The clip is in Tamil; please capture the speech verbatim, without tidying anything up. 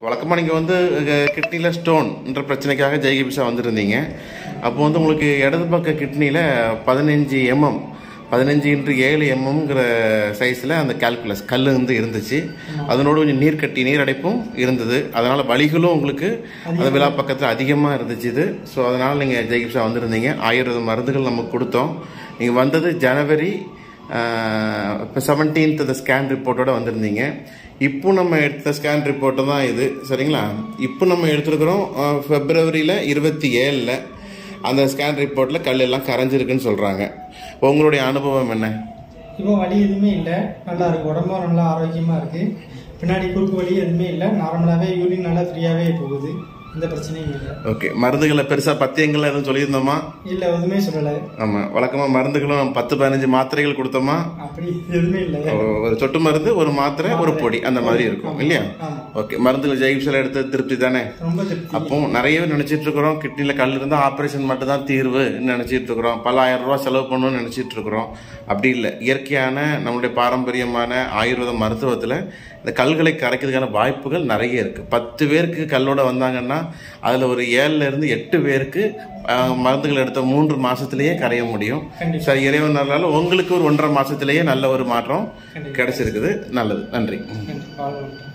வழக்கமாக நீங்கள் வந்து கிட்னியில் ஸ்டோன்ன்ற பிரச்சனைக்காக ஜெய்கிபிஸா வந்துருந்தீங்க. அப்போ வந்து உங்களுக்கு இடது பக்க கிட்னியில் பதினஞ்சு எம்எம் பதினஞ்சு இன்ட்டு ஏழு எம்எம்ங்கிற சைஸில் அந்த கால்குலஸ் கல் வந்து இருந்துச்சு. அதனோட கொஞ்சம் நீர் கட்டி நீரடைப்பும் இருந்தது. அதனால் வலிகளும் உங்களுக்கு அந்த விழா பக்கத்தில் அதிகமாக இருந்துச்சு இது. ஸோ அதனால் நீங்கள் ஜெய்கிபிஸா வந்திருந்தீங்க. ஆயுர்வேத மருந்துகள் நமக்கு கொடுத்தோம். நீங்கள் வந்தது ஜனவரி இப்போ செவன்டீன்த் இந்த ஸ்கேன் ரிப்போர்ட்டோட வந்திருந்தீங்க. இப்போ நம்ம எடுத்த ஸ்கேன் ரிப்போர்ட்டு தான் இது, சரிங்களா? இப்போ நம்ம எடுத்துருக்குறோம் பிப்ரவரியில் இருபத்தி ஏழில் அந்த ஸ்கேன் ரிப்போர்ட்டில் கல் எல்லாம் கரைஞ்சிருக்குன்னு சொல்கிறாங்க. உங்களுடைய அனுபவம் என்ன? இப்போ வலி எதுவுமே இல்லை, நல்லா இருக்குது, உடம்பும் நல்லா ஆரோக்கியமாக இருக்குது. பின்னாடி குறுக்கு வலி எதுவுமே இல்லை, நார்மலாகவே யூரின் நல்லா ஃப்ரீயாகவே போகுது, எந்த பிரச்சனையும் இல்லை. ஓகே. மருந்துகளை பெருசாக பத்தியங்கள் எதுவும் சொல்லியிருந்தோமா? இல்லை, எதுவுமே சொல்லலை. ஆமாம், வழக்கமாக மருந்துகளும் பத்து பதினஞ்சு மாத்திரைகள் கொடுத்தோமா? அப்படி எதுவுமே இல்லை. ஒரு சொட்டு மருந்து, ஒரு மாத்திரை, ஒரு பொடி, அந்த மாதிரி இருக்கும் இல்லையா? ஓகே. மருந்துகள் ஜெய்கிபிஸா எடுத்து திருப்தி தானே? ரொம்ப திருப்தி. அப்போ நிறைய பேர் நினைச்சிட்டு இருக்கிறோம் கிட்னியில் கல் இருந்தால் ஆப்ரேஷன் மட்டும் தான் தீர்வு நினைச்சிட்டு இருக்கிறோம். பல ஆயிரம் ரூபா செலவு பண்ணணும்னு நினைச்சிட்டு இருக்கிறோம். அப்படி இல்லை. இயற்கையான நம்மளுடைய பாரம்பரியமான ஆயுர்வேத மருத்துவத்தில் இந்த கல்களை கரைக்கிறதுக்கான வாய்ப்புகள் நிறைய இருக்குது. பத்து பேருக்கு கல்லோட வந்தாங்கன்னா அதில் ஒரு ஏழுல இருந்து எட்டு பேருக்கு மருந்துகள் எடுத்த மூன்று மாசத்திலேயே கரைய முடியும். சரி, இறைவன் நல்லால உங்களுக்கு ஒரு ஒன்றரை மாசத்திலேயே நல்ல ஒரு மாற்றம் கிடைச்சிருக்குது. நல்லது, நன்றி.